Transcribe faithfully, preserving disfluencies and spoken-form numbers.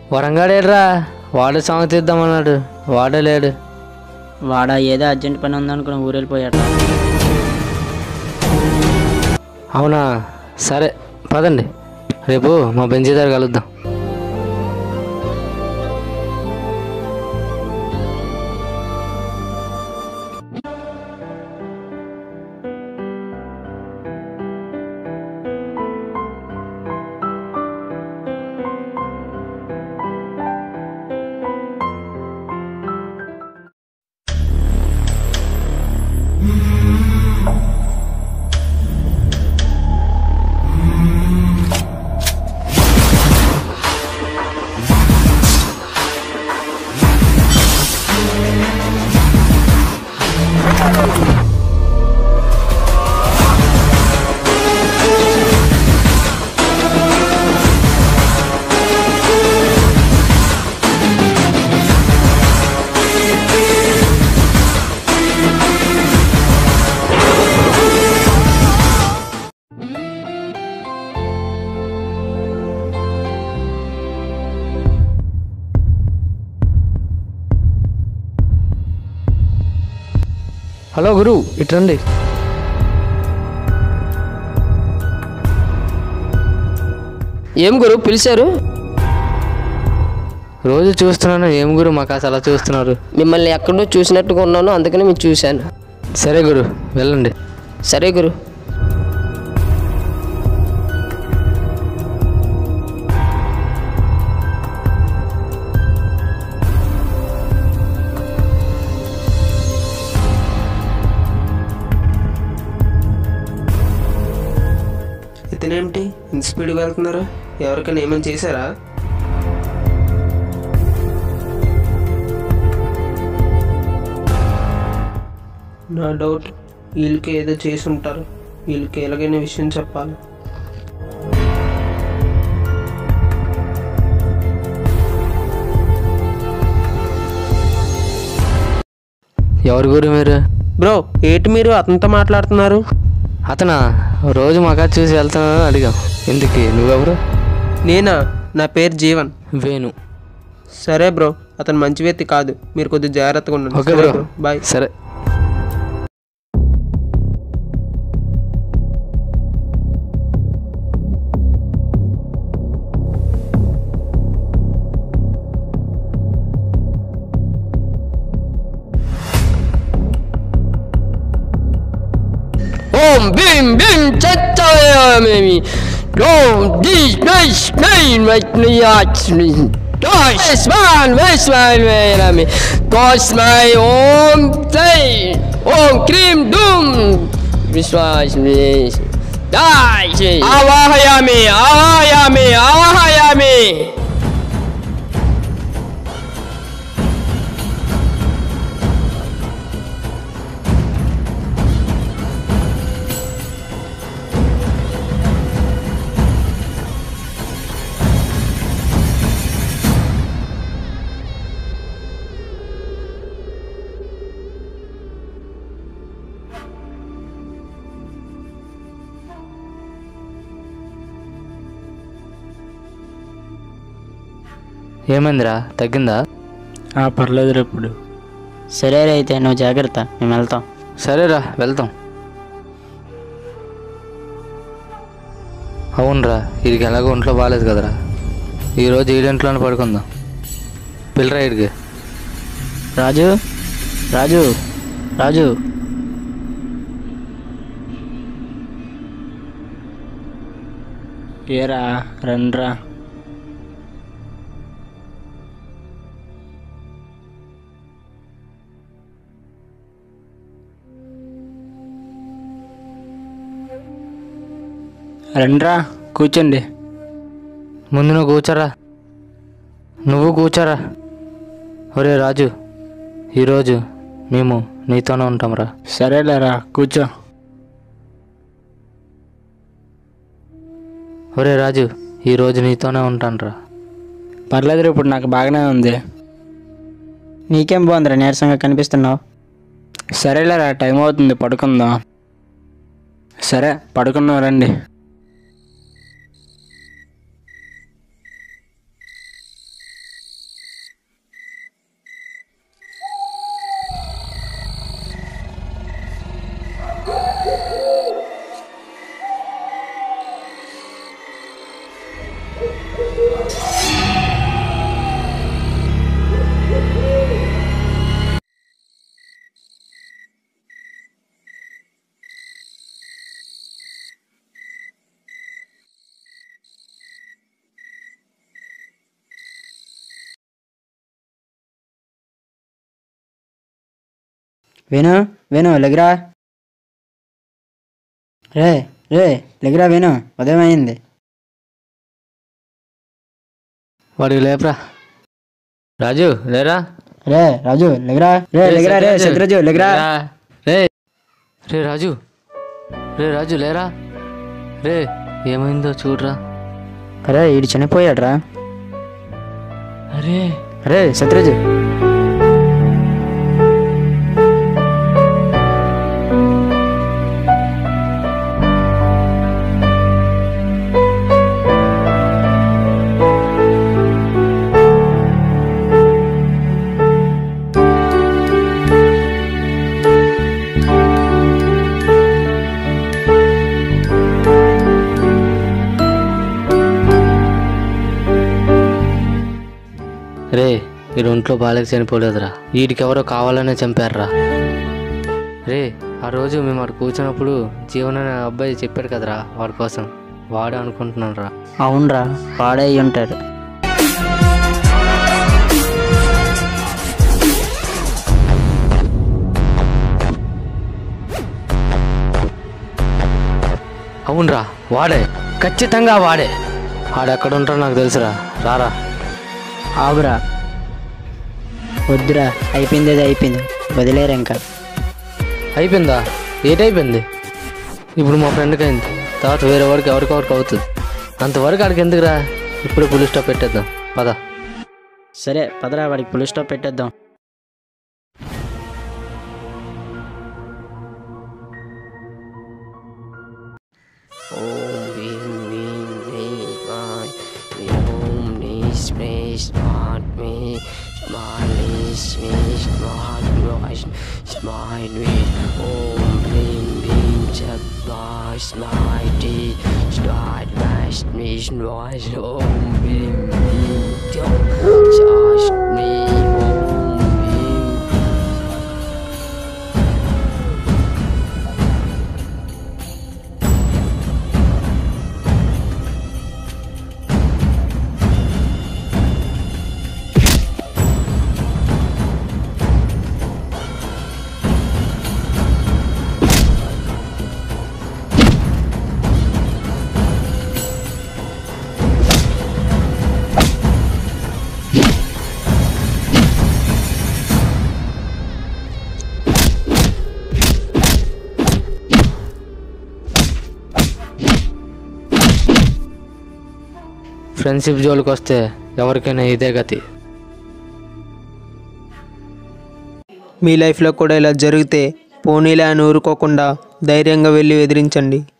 వరంగాడేడ్రా వాడు సాంగ్ తీద్దామన్నాడు, వాడే లేడు. వాడా ఏదో అర్జెంట్ పని ఉందనుకుని ఊరెళ్ళిపోయాడు. అవునా, సరే పదండి, రేపు మా బెంచీ దగ్గర కలుద్దాం. హలో గురు, ఇట్రండి. ఏం గురు పిలిచారు? రోజు చూస్తున్నాను, ఏం గురు మాకు అలా చూస్తున్నారు? మిమ్మల్ని ఎక్కడో చూసినట్టుగా ఉన్నాను, అందుకని మీరు చూశాను. సరే గురు, వెళ్ళండి. సరే గురు. ఇతనేమిటి ఇంత స్పీడ్గా వెళ్తున్నారు? ఎవరికైనా ఏమైనా చేశారా? నా డౌట్, వీళ్ళకి ఏదో చేసి ఉంటారు. వీళ్ళకి ఎలాగైనా విషయం చెప్పాలి. ఎవరు గురు మీరు? బ్రో, ఏంటి మీరు అతనితో మాట్లాడుతున్నారు? అతనా? రోజు మాకా చూసి వెళ్తున్నాను అడిగాం. ఎందుకు? నువ్వెవరు? నేనా? నా పేరు జీవన్. వేణు. సరే బ్రో, అతను మంచి వ్యక్తి కాదు, మీరు కొద్దిగా జాగ్రత్తగా ఉండండి. Okay bro, bye. సరే. ఓం భీం భీం చచ్చాయామి. ఓం దీస్ నైస్ నైన్ వైట్నియాచ్ని. Dos man, Westman, Westman, Cosmai, Om Tay, Om Krim Dum, Vishwas, Vish, Dai, Awahayami, Awahayami, Awahayami. ఏమైందిరా, తగ్గిందా? పర్లేదు ఇప్పుడు. సరే అయితే నువ్వు జాగ్రత్త, మేము వెళ్తాం. సరేరా, వెళ్తాం. అవునరా, వీడికి ఎలాగో ఒంట్లో బాగాలేదు కదరా, ఈరోజు ఈడింట్లోనే పడుకుందాం. పిల్లరా వీడికి. రాజు, రాజు, రాజు. ఏరా, రండ్రా. రండ్రా, కూర్చోండి. ముందు నువ్వు కూర్చోరా. నువ్వు కూర్చోరా. ఒరే రాజు, ఈరోజు మేము నీతోనే ఉంటాంరా. సరేలేరా, కూర్చో. ఒరే రాజు, ఈరోజు నీతోనే ఉంటానురా. పర్లేదు, ఇప్పుడు నాకు బాగానే ఉంది. నీకేం బాగుందిరా, నీరసంగా కనిపిస్తున్నావు. సరేలేరా, టైం అవుతుంది, పడుకుందాం. సరే పడుకున్నాం, రండి. వేణు వేణు లెగరా. రే రే లెగరా వేణు, ఉదయం అయింది. వాడికి లేపరా. రాజు లేరా. రే రాజు లెగరా. రే లెగరా. రే సత్యరాజు లెగరా. రే రే రాజు రే రాజు లేరా. రే ఏమైందో చూడరా. అరే ఈడు చనిపోయాడ్రా. అరే అరే సత్యరాజు. రే ఈ ఒంట్లో బాలేక చనిపోలేదురా, వీడికి ఎవరో కావాలనే చంపారురా. రే ఆ రోజు మేము అక్కడ కూర్చున్నప్పుడు జీవన్ అనే అబ్బాయి చెప్పాడు కదరా వాడి కోసం, వాడే అనుకుంటున్నాను రా. అవునరా, వాడే అయి ఉంటాడు. అవునరా వాడే, ఖచ్చితంగా వాడే. వాడెక్కడ ఉంటాడో నాకు తెలుసురా, రారా. ఆగురా. వద్దురా, అయిపోయింది అది అయిపోయింది, వదిలేరా ఇంకా. అయిపోయిందా? ఏటైపోయింది? ఇప్పుడు మా ఫ్రెండ్కి అయింది, తర్వాత వేరే వాడికి ఎవరికొవరికి అవుతుంది. అంతవరకు ఆడికి ఎందుకురా, ఇప్పుడు పులి స్టాప్ పెట్టేద్దాం పద. సరే పదరా, వాడికి పులి స్టాప్ పెట్టేద్దాం. ఫ్రెండ్షిప్ జోలికి వస్తే ఎవరికైనా ఇదే గతి. మీ లైఫ్లో కూడా ఇలా జరిగితే పోనీలే అని ఊరుకోకుండా ధైర్యంగా వెళ్ళి ఎదిరించండి.